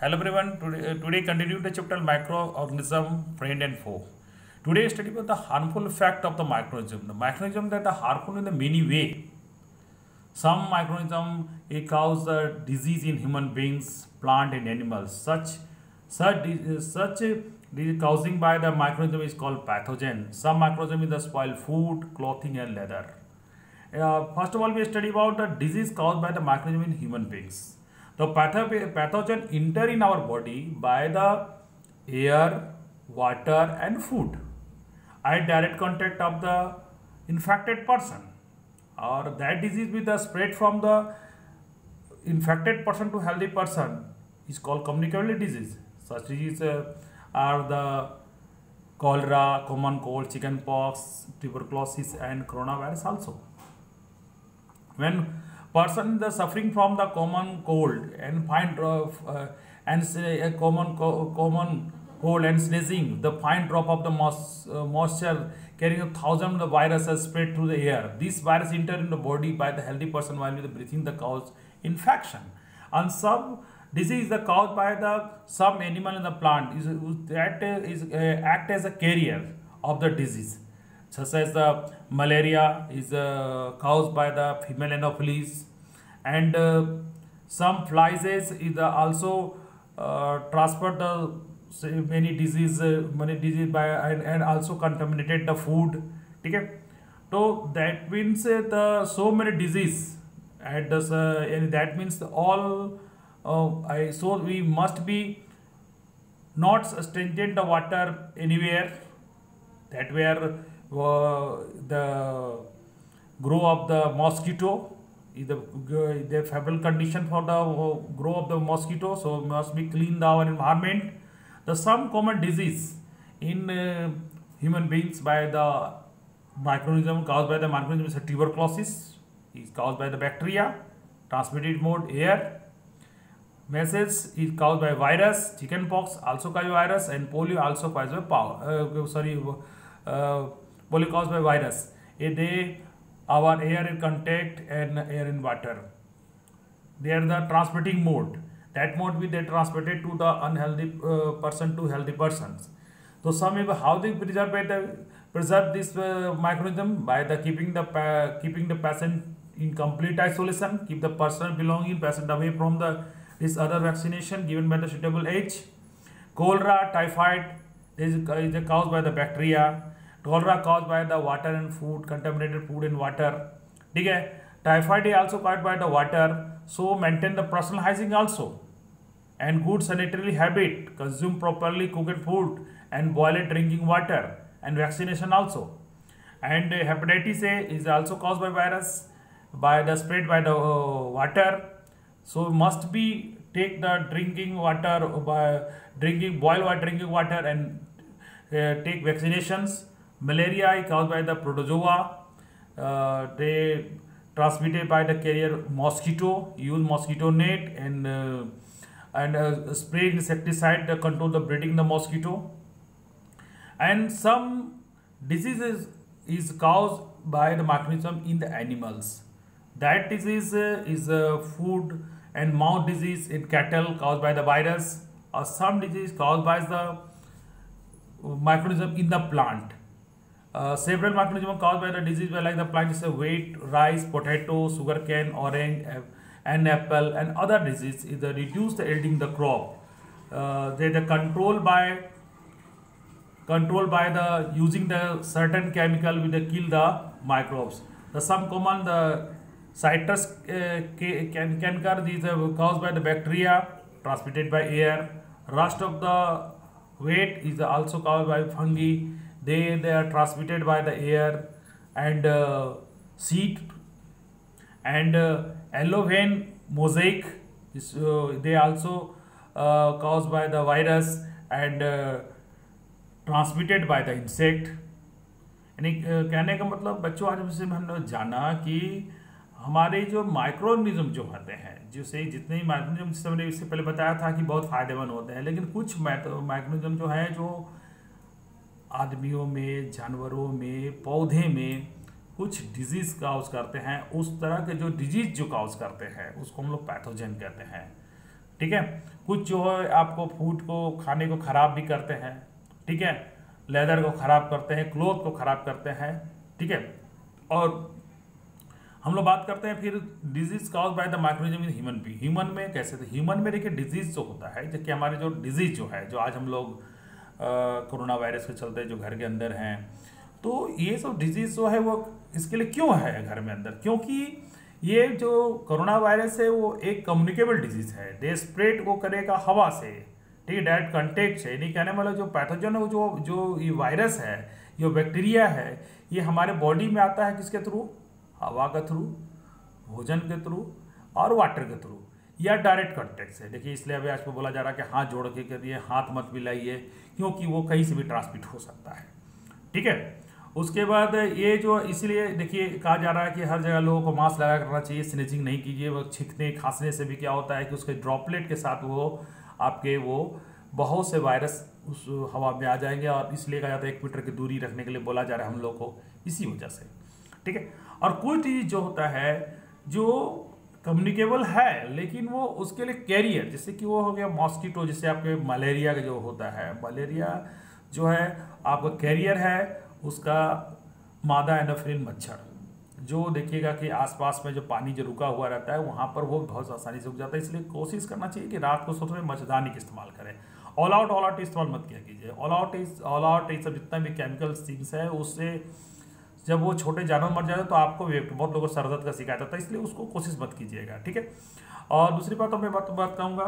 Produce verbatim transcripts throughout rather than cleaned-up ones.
Hello everyone. Today, uh, today continue the chapter microorganism, friend and foe. Today study about the harmful effect of the microorganism. The microorganism that are harmful in the many way. Some microorganism it cause the disease in human beings, plant and animals. Such such di- such uh, disease causing by the microorganism is called pathogen. Some microorganism is the spoil food, clothing and leather. Uh, first of all, we study about the disease caused by the microorganism in human beings. The patho- pathogen enter in our body by the air, water, and food at direct contact of the infected person, or that disease with the spread from the infected person to healthy person is called communicable disease. Such diseases uh, are the cholera, common cold, chickenpox, tuberculosis, and coronavirus also. When person is suffering from the common cold and find uh, uh, and say a common co- common cold and sneezing, the fine drop of the mos- uh, moisture carrying a thousand of viruses spread through the air. This virus enter in the body by the healthy person while with the breathing the cause infection. And some disease is caused by the some animal in the plant is that uh, is uh, act as a carrier of the disease, such as the malaria is uh, caused by the female anopheles, and uh, some flies is uh, also uh, transfer the say, many disease uh, many disease by and, and also contaminated the food. Okay, so that means uh, the so many disease at the uh, and that means all uh, I so we must be not stringent the water anywhere that where uh, the grow of the mosquito is the uh, the favorable condition for the uh, grow of the mosquito, so must be clean our environment. The some common disease in uh, human beings by the microorganism caused by the microorganism is tuberculosis is caused by the bacteria, transmitted mode air. Measles is caused by virus, chickenpox also caused by virus, and polio also caused by power. Uh, sorry, uh, polio caused by virus. Eh, they our air in contact and air in water. They are the transmitting mode. That mode will they transmitted to the unhealthy uh, person to healthy persons. So some of how they preserve by the preserve this uh, microorganism by the keeping the pa- keeping the patient in complete isolation, keep the person belonging patient away from the this other vaccination given by the suitable age. Cholera, typhoid is, is caused by the bacteria. Cholera caused by the water and food, contaminated food and water. Okay. Typhoid is also caused by the water. So maintain the personal hygiene also. And good sanitary habit, consume properly cooked food and boiled drinking water, and vaccination also. And uh, hepatitis A is also caused by virus by the spread by the uh, water. So must be take the drinking water by drinking boil water drinking water and uh, take vaccinations. Malaria is caused by the protozoa. Uh, they transmitted by the carrier mosquito. Use mosquito net and uh, and uh, spray insecticide to control the breeding the mosquito. And some diseases is caused by the microorganism in the animals. That disease uh, is uh, food and mouth disease in cattle caused by the virus, or some disease caused by the microorganism in the plant. Uh, several microorganisms caused by the disease were like the plant is a wheat, rice, potato, sugarcane, orange, uh, and apple, and other disease is the reduce the yielding the crop. Uh, they the control by control by the using the certain chemical with the kill the microbes. The some common the citrus uh, can canker these are caused by the bacteria transmitted by air. Rust of the wheat is also caused by fungi. They they are transmitted by the air. And uh, seed and uh, yellow vein mosaic is uh, they also uh, caused by the virus and uh, transmitted by the insect. यानी अ, कहने का मतलब बच्चों आज से हमने जाना कि हमारे जो माइक्रोऑर्गेनिज्म जो होते हैं जिसे जितने ही माइक्रोऑर्गेनिज्म जिससे मैंने इससे पहले बताया था कि बहुत फायदेमंद होते हैं, लेकिन कुछ माइक्रोऑर्गेनिज्म जो है जो आदमियों में, जानवरों में, पौधे में कुछ डिजीज काउज करते हैं। उस तरह के जो डिजीज जो काउज करते हैं उसको हम लोग पैथोजन कहते हैं। ठीक है। कुछ जो है आपको फूड को खाने को ख़राब भी करते हैं, ठीक है, लेदर को ख़राब करते हैं, क्लोथ को ख़राब करते हैं, ठीक है। और हम लोग बात करते हैं फिर disease cause by the microorganism in human be. Human में कैसे, तो ह्यूमन में देखिए डिजीज जो होता है, जबकि हमारे जो डिजीज जो है, जो आज हम लोग कोरोना वायरस के चलते जो घर के अंदर हैं, तो ये सब डिजीज जो है वो इसके लिए क्यों है घर में अंदर, क्योंकि ये जो कोरोना वायरस है वो एक कम्युनिकेबल डिजीज है। दे स्प्रेड वो करेगा हवा से, ठीक है, डायरेक्ट कंटेक्ट से। नहीं कहने वाला जो पैथोजन है, जो जो ये वायरस है, जो बैक्टीरिया है, ये हमारे बॉडी में आता है किसके थ्रू, हवा के थ्रू, भोजन के थ्रू और वाटर के थ्रू, या डायरेक्ट कॉन्टेक्ट से। देखिए इसलिए अभी आज पे बोला जा रहा है कि हाथ जोड़ के करिए, हाथ मत मिलाइए, क्योंकि वो कहीं से भी ट्रांसमिट हो सकता है, ठीक है। उसके बाद ये जो इसलिए देखिए कहा जा रहा है कि हर जगह लोगों को मास्क लगा करना चाहिए, स्नीजिंग नहीं कीजिए। वो छींकने खांसने से भी क्या होता है कि उसके ड्रॉपलेट के साथ वो आपके वो बहुत से वायरस उस हवा में आ जाएंगे, और इसलिए कहा जाता है एक मीटर की दूरी रखने के लिए बोला जा रहा है हम लोग को, इसी वजह से, ठीक है। और कोई चीज़ जो होता है जो कम्युनिकेबल है, लेकिन वो उसके लिए कैरियर, जैसे कि वो हो गया मॉस्किटो, जैसे आपके मलेरिया का जो होता है, मलेरिया जो है आपका कैरियर है उसका मादा एनोफिलिन मच्छर, जो देखिएगा कि आसपास में जो पानी जो रुका हुआ रहता है वहाँ पर वो बहुत आसानी से उग जाता है। इसलिए कोशिश करना चाहिए कि रात को सोते में मच्छरदानी का इस्तेमाल करें। ऑल आउट ऑल आउट इस्तेमाल मत किया कीजिए। ऑल आउट इस ऑल आउट ये सब जितना भी केमिकल थिंग्स है, उससे जब वो छोटे जानवर मर जाते तो आपको बहुत लोगों को सर दर्द का शिकायत होता है, इसलिए उसको कोशिश मत कीजिएगा, ठीक है। और दूसरी बात तो मैं बात बात कहूँगा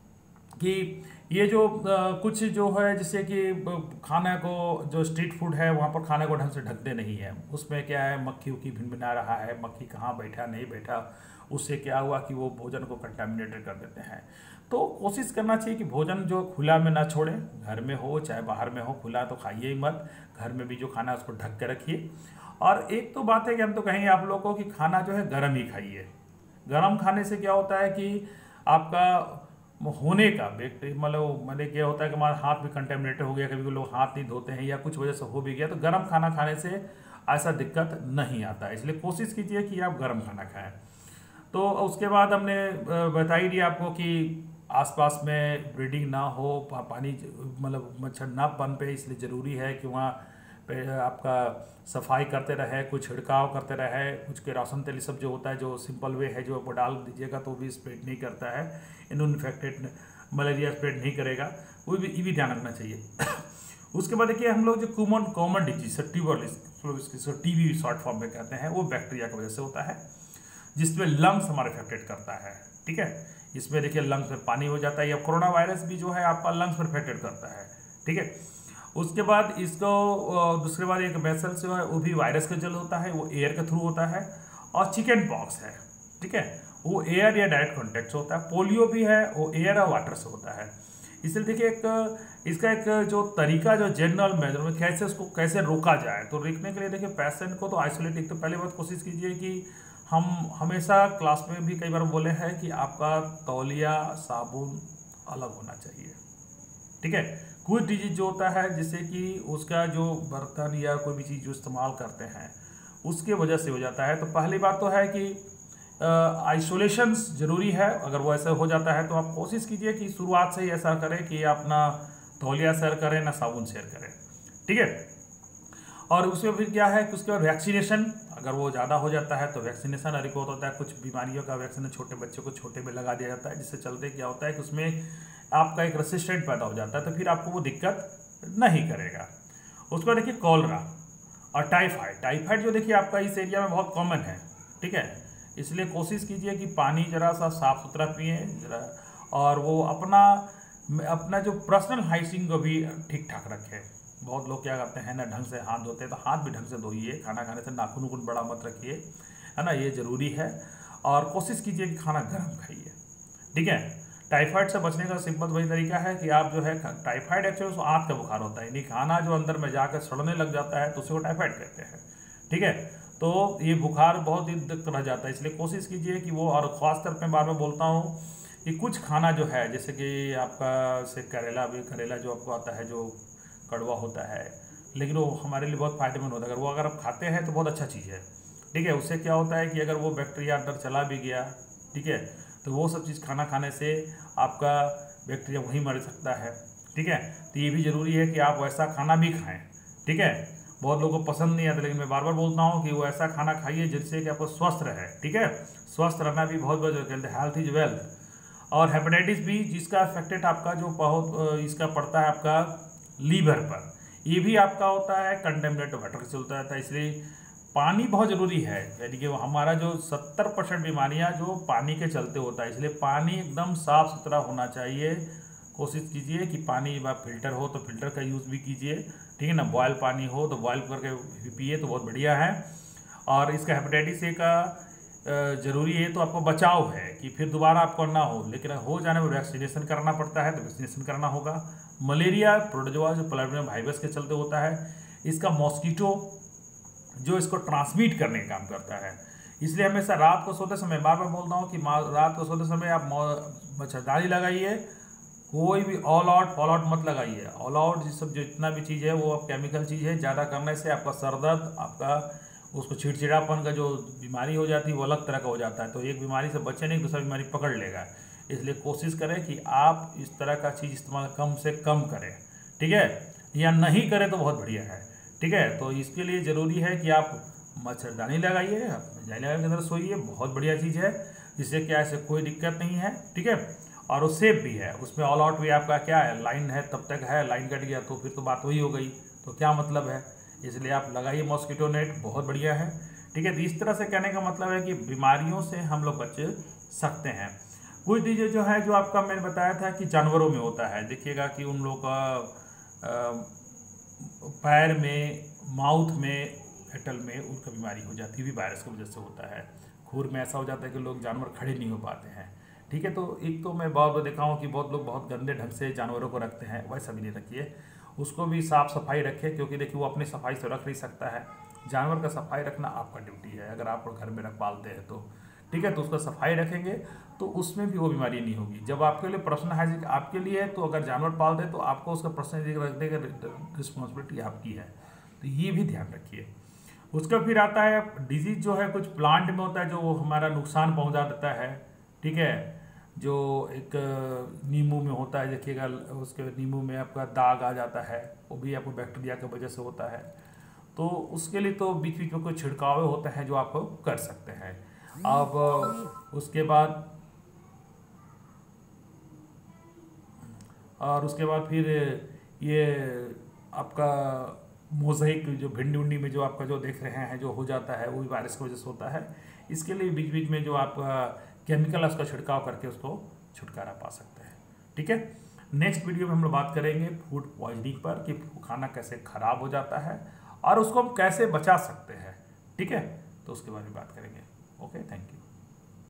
कि ये जो आ, कुछ जो है जैसे कि खाने को जो स्ट्रीट फूड है वहाँ पर खाने को ढंग से ढकते नहीं है, उसमें क्या है मक्खी उक्खी भिनभिना रहा है, मक्खी कहाँ बैठा नहीं बैठा, उससे क्या हुआ कि वो भोजन को कंटामिनेटेड कर देते हैं। तो कोशिश करना चाहिए कि भोजन जो खुला में ना छोड़ें, घर में हो चाहे बाहर में हो, खुला तो खाइए ही मत, घर में भी जो खाना है उसको ढक के रखिए। और एक तो बात है कि हम तो कहेंगे आप लोगों को कि खाना जो है गर्म ही खाइए। गर्म खाने से क्या होता है कि आपका होने का मतलब मैंने क्या होता है कि हमारा हाथ भी कंटेमिनेटेड हो गया, कभी लोग हाथ नहीं धोते हैं या कुछ वजह से हो भी गया, तो गर्म खाना खाने से ऐसा दिक्कत नहीं आता है। इसलिए कोशिश कीजिए कि आप गर्म खाना खाएं। तो उसके बाद हमने बताई दी आपको कि आसपास में ब्रीडिंग ना हो, पानी मतलब मच्छर ना पनपे, इसलिए ज़रूरी है कि वहाँ पे आपका सफाई करते रहे, कुछ छिड़काव करते रहे, कुछ केरोसिन तेल सब जो होता है जो सिंपल वे है जो आपको डाल दीजिएगा तो भी स्प्रेड नहीं करता है, इन्फेक्टेड मलेरिया स्प्रेड नहीं करेगा, वो भी ये भी ध्यान रखना चाहिए। उसके बाद देखिए हम लोग जो common common disease tuberculosis TB short form में कहते हैं, वो बैक्टीरिया की वजह से होता है, जिसमें लंग्स हमारे अफेक्टेड करता है, ठीक है। इसमें देखिए लंग्स में पानी हो जाता है, या कोरोना वायरस भी जो है आपका लंग्स पर अफेक्टेड करता है, ठीक है। उसके बाद इसको दूसरे बाद एक वेसल जो है वो भी वायरस का जल होता है, वो एयर के थ्रू होता है। और चिकन पॉक्स है, ठीक है, वो एयर या डायरेक्ट कॉन्टेक्ट से होता है। पोलियो भी है, वो एयर और वाटर से होता है। इसलिए देखिए एक इसका एक जो तरीका जो जनरल मेजर में कैसे उसको कैसे रोका जाए, तो रोकने के लिए देखिए पेशेंट को तो आइसोलेट, एक तो पहले बात कोशिश कीजिए कि हम हमेशा क्लास में भी कई बार बोले हैं कि आपका तौलिया साबुन अलग होना चाहिए, ठीक है। कोई डिजीज जो होता है जैसे कि उसका जो बर्तन या कोई भी चीज़ जो इस्तेमाल करते हैं उसके वजह से हो जाता है, तो पहली बात तो है कि आइसोलेशन ज़रूरी है। अगर वो ऐसा हो जाता है तो आप कोशिश कीजिए कि शुरुआत से ही ऐसा करें कि आप ना तौलिया शेयर करें ना साबुन शेयर करें, ठीक है। और उसमें फिर क्या है कि उसके बाद वैक्सीनेशन, अगर वो ज़्यादा हो जाता है तो वैक्सीनेशन रिपोर्ट होता है, कुछ बीमारियों का वैक्सीन छोटे बच्चों को छोटे में लगा दिया जाता है, जिससे चलते क्या होता है कि उसमें आपका एक रेसिस्टेंट पैदा हो जाता है, तो फिर आपको वो दिक्कत नहीं करेगा। उसके बाद देखिए कॉलरा और टाइफाइड। टाइफाइड जो देखिए आपका इस एरिया में बहुत कॉमन है, ठीक है। इसलिए कोशिश कीजिए कि पानी ज़रा सा साफ़ सुथरा पिए ज़रा, और वो अपना अपना जो पर्सनल हाइजीन को भी ठीक ठाक रखें। बहुत लोग क्या करते हैं ना, ढंग से हाथ धोते हैं, तो हाथ भी ढंग से धोइए। खाना खाने से नाखून उखून बड़ा मत रखिए, है ना, ये ज़रूरी है। और कोशिश कीजिए कि खाना गर्म खाइए, ठीक है। टाइफाइड से बचने का सिंपल वही तरीका है कि आप जो है टाइफाइड एक्चुअली उसको आँत का बुखार होता है, यानी खाना जो अंदर में जाकर सड़ने लग जाता है तो उसे वो टाइफाइड कहते हैं, ठीक है। तो ये बुखार बहुत दिन तक रह जाता है, इसलिए कोशिश कीजिए कि वो, और खासतौर पर बार में बोलता हूँ कि कुछ खाना जो है जैसे कि आपका से करेला भी, करेला जो आपको आता है जो कड़वा होता है, लेकिन वो हमारे लिए बहुत फायदेमंद होता है। अगर वो अगर आप खाते हैं तो बहुत अच्छा चीज़ है, ठीक है। उससे क्या होता है कि अगर वो बैक्टीरिया अंदर चला भी गया, ठीक है, तो वो सब चीज़ खाना खाने से आपका बैक्टीरिया वहीं मर सकता है। ठीक है, तो ये भी ज़रूरी है कि आप वैसा खाना भी खाएं। ठीक है, बहुत लोगों को पसंद नहीं आता, लेकिन मैं बार बार बोलता हूँ कि वो ऐसा खाना खाइए जिससे कि आपको स्वस्थ रहे। ठीक है, स्वस्थ रहना भी बहुत बहुत कहते हैं, हेल्थ इज वेल्थ। और हेपेटाइटिस बी जिसका अफेक्टेड आपका जो बहुत इसका पड़ता है आपका लीवर पर, ये भी आपका होता है कंटेमिनेटेड वाटर से होता है। इसलिए पानी बहुत ज़रूरी है, यानी कि हमारा जो सत्तर परसेंट बीमारियाँ जो पानी के चलते होता है, इसलिए पानी एकदम साफ़ सुथरा होना चाहिए। कोशिश कीजिए कि पानी आप फिल्टर हो तो फिल्टर का यूज़ भी कीजिए। ठीक है ना, बॉयल पानी हो तो बॉयल करके पिए तो बहुत बढ़िया है। और इसका हेपेटाइटिस ए का ज़रूरी है तो आपको बचाव है कि फिर दोबारा आपको ना हो, लेकिन हो जाने में वैक्सीनेशन करना पड़ता है तो वैक्सीनेशन करना होगा। मलेरिया प्रोटोजोआ जो प्लाज्मोडियम वायरस के चलते होता है, इसका मॉस्कीटो जो इसको ट्रांसमिट करने का काम करता है। इसलिए हमेशा रात को सोते समय, बार बार बोलता हूँ कि रात को सोते समय आप मच्छरदानी लगाइए, कोई भी ऑल आउट फॉल आउट मत लगाइए। ऑल आउट ये सब जो इतना भी चीज़ है वो अब केमिकल चीज़ है, ज़्यादा करने से आपका सर दर्द, आपका उसको चिड़चिड़ापन का जो बीमारी हो जाती है वो अलग तरह का हो जाता है। तो एक बीमारी से बचे नहीं, दूसरा बीमारी पकड़ लेगा। इसलिए कोशिश करें कि आप इस तरह का चीज़ इस्तेमाल कम से कम करें। ठीक है, या नहीं करें तो बहुत बढ़िया है। ठीक है, तो इसके लिए ज़रूरी है कि आप मच्छरदानी लगाइए, रजाई लगा के अंदर सोइए, बहुत बढ़िया चीज़ है। इससे क्या है, इससे कोई दिक्कत नहीं है। ठीक है, और वो सेफ भी है। उसमें ऑल आउट भी आपका क्या है, लाइन है तब तक है, लाइन कट गया तो फिर तो बात वही हो गई, तो क्या मतलब है। इसलिए आप लगाइए मॉस्किटो नेट, बहुत बढ़िया है। ठीक है, तो इस तरह से कहने का मतलब है कि बीमारियों से हम लोग बच सकते हैं। कुछ चीज़ें जो है जो आपका मैंने बताया था कि जानवरों में होता है, देखिएगा कि उन लोग का पैर में, माउथ में, हेटल में उनका बीमारी हो जाती है, भी वायरस की वजह से होता है। खूर में ऐसा हो जाता है कि लोग जानवर खड़े नहीं हो पाते हैं। ठीक है, तो एक तो मैं बहुत देखा हूँ कि बहुत लोग बहुत गंदे ढंग से जानवरों को रखते हैं, वैसा भी नहीं रखिए। उसको भी साफ़ सफाई रखें, क्योंकि देखिए वो अपनी सफाई से रख नहीं सकता है। जानवर का सफाई रखना आपका ड्यूटी है, अगर आप घर में रख पालते हैं तो। ठीक है, तो उसका सफाई रखेंगे तो उसमें भी वो बीमारी नहीं होगी। जब आपके लिए पर्सनल हाइजीन आपके लिए है, तो अगर जानवर पाल दे तो आपको उसका पर्सनल हाइजीन रखने का रिस्पॉन्सिबिलिटी आपकी है, तो ये भी ध्यान रखिए। उसका फिर आता है डिजीज जो है कुछ प्लांट में होता है जो हमारा नुकसान पहुंचा देता है। ठीक है, जो एक नींबू में होता है, देखिएगा उसके नींबू में आपका दाग आ जाता है, वो भी आपको बैक्टीरिया की वजह से होता है। तो उसके लिए तो बीच बीच में कोई छिड़काव होते हैं जो आप कर सकते हैं। अब उसके बाद और उसके बाद फिर ये आपका मोज़ेक जो भिंडी उंडी में जो आपका जो देख रहे हैं जो हो जाता है, वो भी वायरस की वजह से होता है। इसके लिए बीच बीच में जो आप केमिकल उसका छिड़काव करके उसको छुटकारा पा सकते हैं। ठीक है, नेक्स्ट वीडियो में हम लोग बात करेंगे फूड पॉइजनिंग पर, कि खाना कैसे खराब हो जाता है और उसको हम कैसे बचा सकते हैं। ठीक है, तो उसके बारे में बात करेंगे। Okay, thank you.